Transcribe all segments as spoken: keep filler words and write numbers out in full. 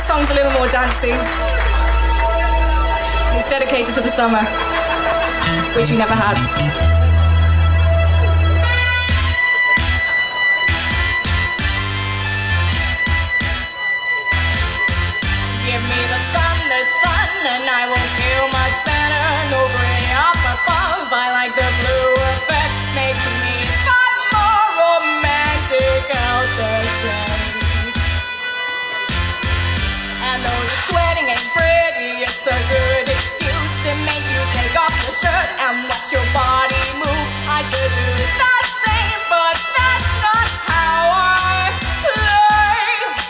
This song's a little more dancey. It's dedicated to the summer, which we never had. Give me the sun, the sun, and I will feel much better. Nobody up above, I like the blue effect, making me far more romantic out the shade. And though the sweating ain't pretty, it's a good excuse to make you take off the shirt and watch your body move. I should do the same, but that's not how I play.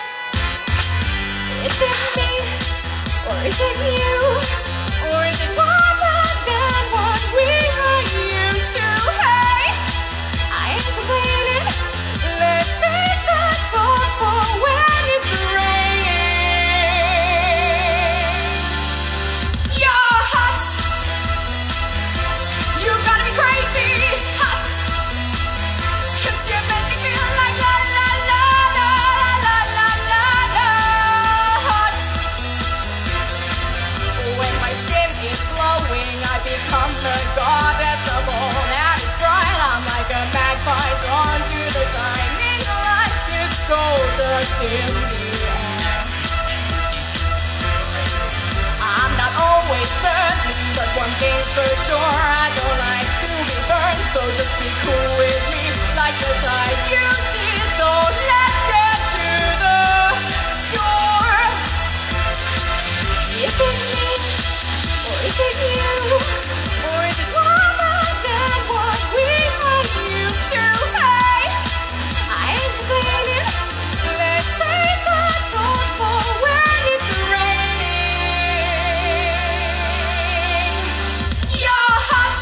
Is it me, or is it you, or is it harder than what we are used to? Hey, I ain't complaining. Let's take the talk for when it's raining. You're hot. You gotta be crazy hot. 'Cause you make me feel like la la la la la la la la hot. When my skin is glowing, I become the goddess of all that is bright. I'm like a magpie drawn to the shining light. It's gold dust in the air. I'm not always certain, but one thing's for sure, I don't like to be burned. So just be cool with me, like the tide you did. So let's get to the shore. Is it me, or is it you, or is it warmer than what we are used to? Hey, I ain't complaining. Let's take the talk for when it's raining. You're hot.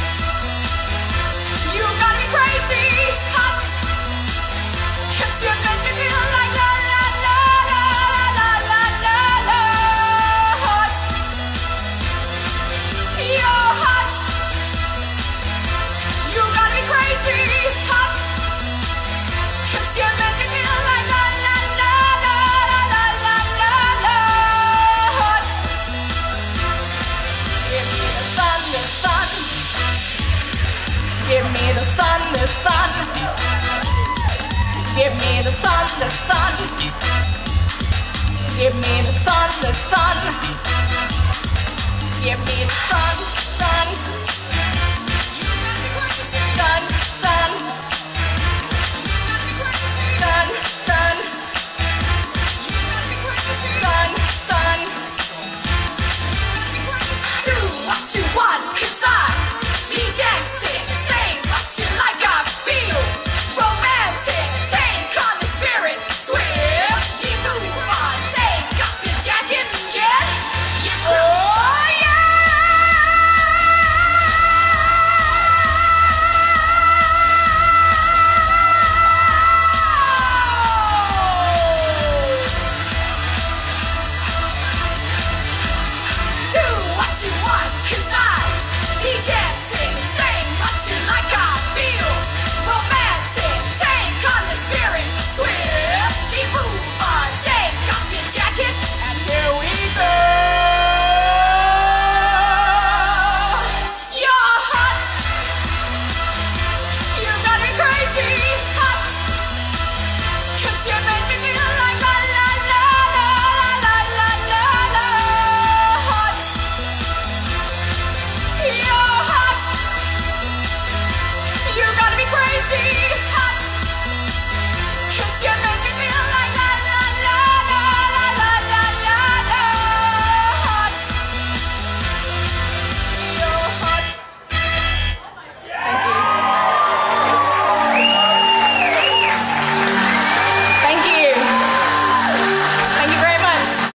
You gotta be crazy hot. 'Cause you make me feel like la la la la la la la la hot. You're hot. You gotta be crazy hot. 'Cause you make me feel like la la la la la la la la hot. Give me the sun, the sun. Give me the sun, the sun. Give me the sun, the sun. Give me the sun, the sun. Give me the sun.